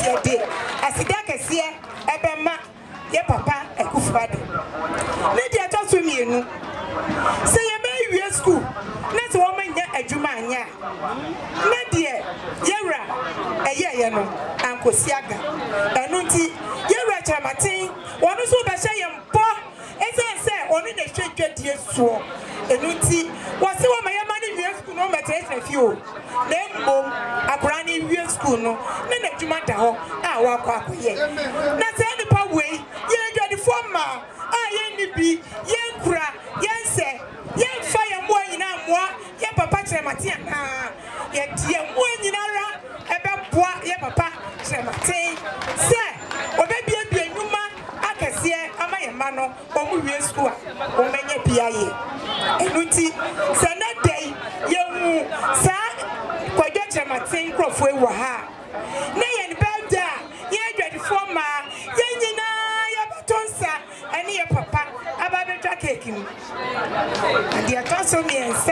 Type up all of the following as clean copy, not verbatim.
ye de asida kese ebe ma ye papa Akufo-Addo ne dia to so mienu se ye be wie school na se wo manya adwuma anya na die yewra ye no ankosi aga enu nti yewra Kyeremateng wonu so be hye ye mpo ese onu na hwedwa die so enu nti wo se wo maya ma ne wie school no metre fio na mbom akora ne wie school no ne na adwuma da ho a wa kwa akoye na se nipa wei ye adwade forma a ye ni bi ye nkura ye nse ye mfa ye mo nyina moa ye papa Kyeremateng na ye die mo nyina ra ebe boa ye papa Kyeremateng se obebie enuma akese ama ye ma no omu wie school a o menye bia ye enuti se na dai ye mu sa Kwadwo Kyeremateng krofo ewa ha na ye nbelda ye adwade forma ye nyina ye batonsa ene ye papa aba betwa cake mu dia tonso miensa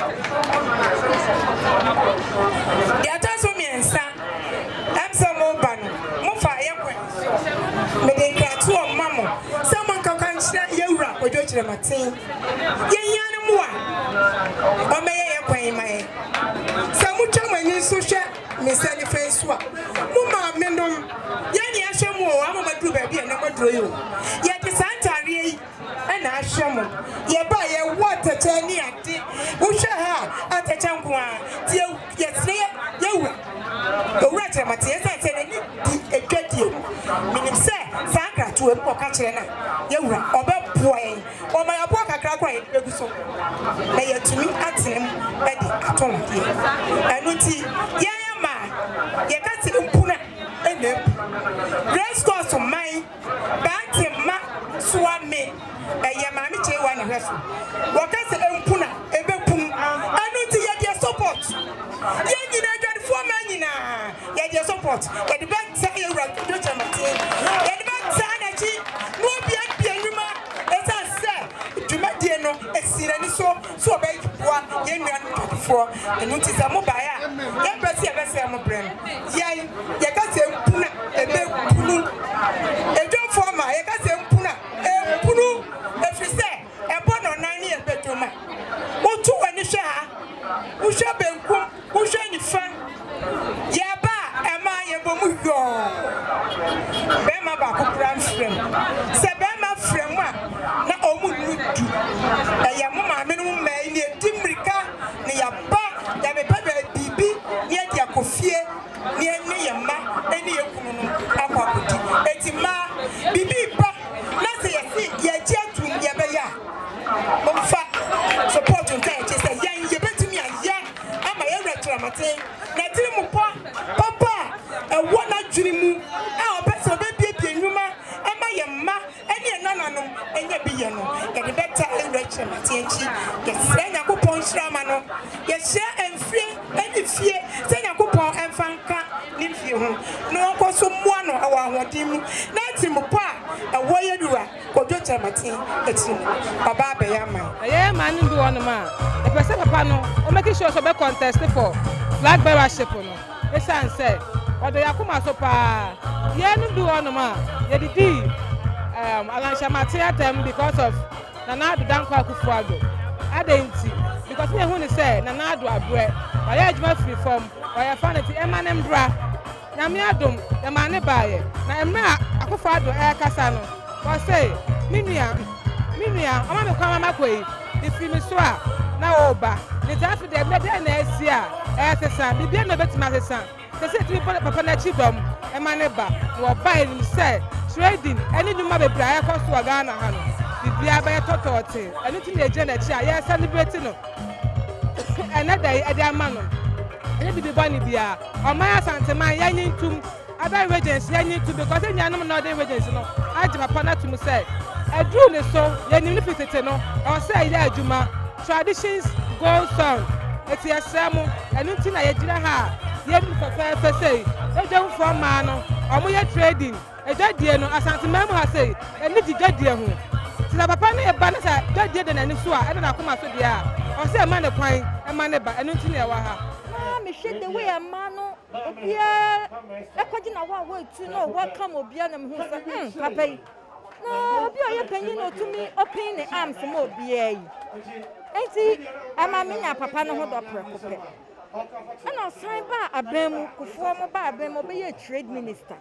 amsa mo banu mo fa ye kwen me de kratu o mamo someone kan kanchira yewura Kwadwo Kyeremateng ye nyane mo a o meye ye kwen mai samu chamani so hwe me sani fenso a mo ma menom ye ni ahwe mo o ama maduru ba bia na maduru yo ye de santare yi na ahwe mo ye ba ye water chani ade wo hwe ha atacha nko a tie ye sire yewura owura Kyeremateng se ni di edwadie minim se sakra to e ko ka kire na yewura obepoen o ma yabo kakra kwa egu so na yetumi atenem e di atonde anu ti ye ma ye ka ti mpuna enem grace course mai ba ti ma suame ye ma mi chewa na hweso wo ka se mpuna ebepum anu ti ye dey support ye nyina adwade fo ma nyina ye dey support ye dey back say you right to Kyeremateng ye dey back say na chi no bia nyuma esa se dwumadie no esira ni so be boa ye nwan fo enu ti sa mo ba ya ye presi e be se mo brem ye ka se mpuna ebepunu edwo fo ma ye ka se mpuna empunu efise ebo no nan ni ebetoma otu wani hwe ha wo hwe benkum wo hwe ni fa ye ba ema ye bomu yo be ma ba ko pram frem se be ma frem a na omu nudu ye mo ma me no ma ni edimrika ni ya ba ya be ba bibi ye dia kofie ni eni ye ma eni ye kunu no akwa kodi eti ma bibi ba na se ye si ye je tum ye be ya mo fa support on time say ye betumi aya ama ye Kyeremateng na tiri mu papa e wona dwiri mu e obeso bebie nwuma e ma ye ma ene enananom enye bi ye no ye de beta e Kyeremateng chi ye se Nyankopon shrama no ye hye emfie eni fie se Nyankopon emfanka ni fie ho no okoso mua no awa ahodim na tiri mu pa e wo ye dura Kwadwo Kyeremateng etiri baba be ya man ye man bi wono ma e pese papa no o make sure so be contest for flag bearership no e san say odo yakoma so pa ye no bi wono ma ye didi Alan Kyeremateng because of Nana Ado Akufo-Addo adenti because me hu ni say Nana Ado abre wa ye adwuma free from wa ya fanity e manem bra nyame adom e mane baaye na emra Akufo-Addo e kasa no wa say minua ama me kwa mama koi di fi mi so a na oba ni tafi de mede na asia e sesa bibia na betima sesa se ti papa na chi dom e mane ba wo ba ni say trading any nyuma be bra e koso aga na ha no bibia ba totote eni ti na eje na chi a ye celebrate no another e dey ama no eni bibi bani bia o ma asante man ya nyintum other regions ya nyintum because enyanum na other regions no aje papa na tum say edru ne so ye ni fitete no o say ya adwuma traditions go on eti asemu eni ti na ye gira ha ye bi fa say e dem for man no o mo ye trading e dadie no asante man mu ha say eni di dadie ho ti na papa na e ba na say dadie de na ni so a e na akoma so dia o say man ne kwan e man ne ba eni ti na e wa ha na me hwe the way a man no obia ekwaji na wa tu no welcome obia na me hu say papa yi no obia ye panyin no to me open the arms mo obia yi enti ama me nya papa no ho do prekope ana sign ba abemu kufuo mo ba abemu be ye trade minister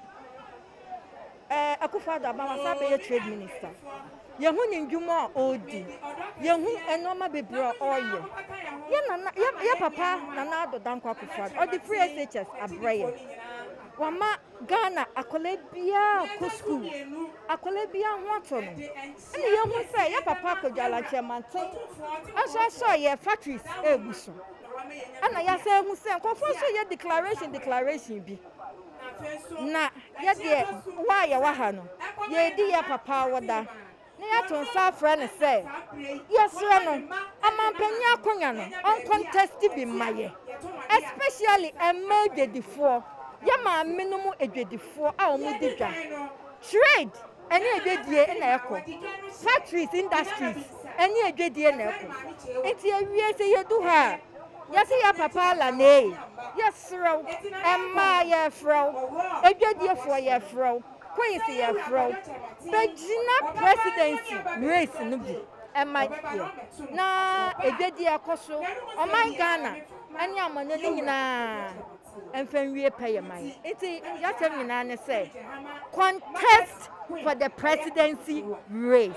akufo da ba wasa be ye trade minister ye hu ni ndwuma odi ye hu enoma bebro oye ye papa na na do dankwa akufo o the free SHS abraye wama Ghana akole bia ko school akole bia ho ato no ene ye hu say ye papa Alan Kyeremateng aso ye factories eguso ana ya say hu say ko so ye declaration bi na ye de wa ye wa ha no ye di ye papa woda na ya ton sa friend say yes no amampanya akonya no on contest bi maye especially emededifo ya ma menumu edwedifo a omu didwa trade eni edwedie na eko factories industries eni edwedie na eko enti awie se yedu ha ya se ya papa la ne yes ro emma ya fro edwediefo ya fro Queen si ya fro Bejina presidency race no bi emma na edwedie akoso o man Ghana ani amane ni nyina Enfenwie payamai. It's a say contest for the presidency race.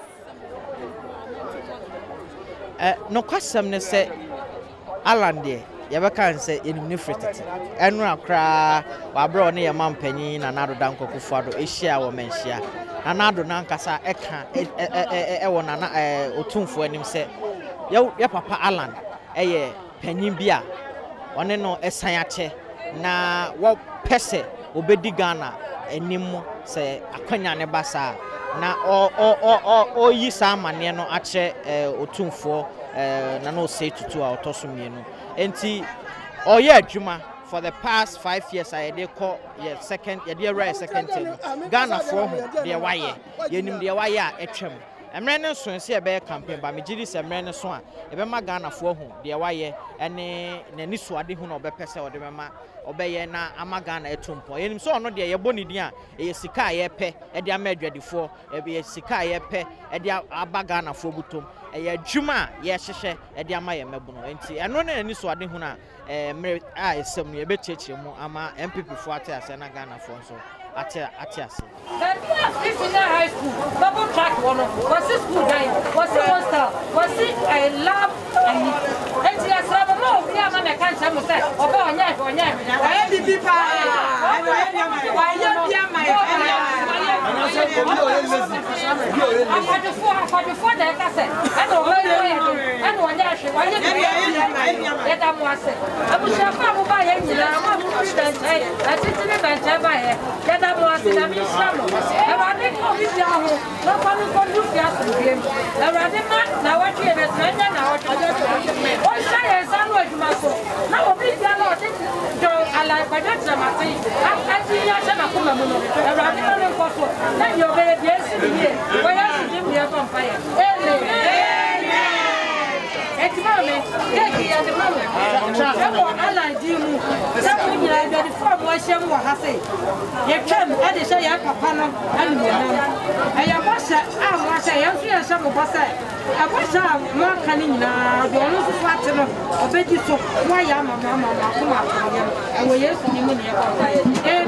No question say Alan there. You can say in Nifrit. Enra cra, Wabro near Mampenny, and another Danko Kufado, Asia or Mensia. Another Nankasa Eka, Ewana, Otumfo, and him say, Yo, Papa Alan, Penimbia, one no Esayache. Na wo pese obedi Ghana enim se akwanya ne basa na o yi sa amane no ache otumfo na no say tutu a otoso mienu enti oye adwuma for the past 5 years I dey call ye second term Ghana for ho de waye yenim de waye a etwem emre ne so nse ebe campaign ba me gidi se emre ne so a ebe ma Ghana for ho de waye ene nani so ade hu na obepese ode mema obeye na amagana etumpo yenim so ono de yebo ni din a sika yepe e de amadwadifo e sika yepe e de abagana fo butom e adwuma ye hyehye e de ama ye mebuno enti eno na ani so ade hu na mere a esem no ye becheche mu ama MPP fo ate ase na Ghana fo so ate ase this in high school bubble track one was this school guy was it one star was it I love and yes no we are man can say mo say oba onya why bibi pa why you be my for the cassette and onya hwe why you be that mo say abu shafa mo ba ye nyina mo president atitini benche ba ye that mo say na mi shamo e wa de ko bi dia ho no ko du fia so biem e wa de ma na wa tue be sanya na wa tue o sha sanu adwuma so na obi dia na o de do Alan Kyeremateng akati ya sha na kuma mu no e wa de no nko so na yo be bi esi ni e wo ya si dim ye ko mpa ye Etimame, keki ya the mama. Ebo Alan di mu. Sabu nyina de form wa hyem wa ha sei. Ye twam e de hye ya papa no anu na. Aya bosha a wa hye ya nso ya hye mo bosa. Abosha mo aka ni nyina de onu so ate no. Obedi so wa ya mama kuma ko ye. Ewo Yesu ni mu ne ye ko.